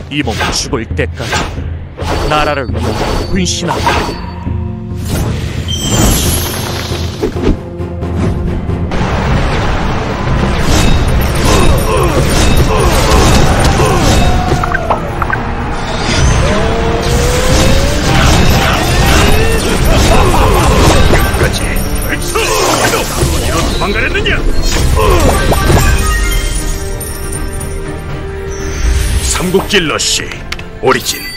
이 몸 죽을 때까지 나라를 위해 분신하라. 어디로 도망가렸느냐? 삼국지 러쉬 오리진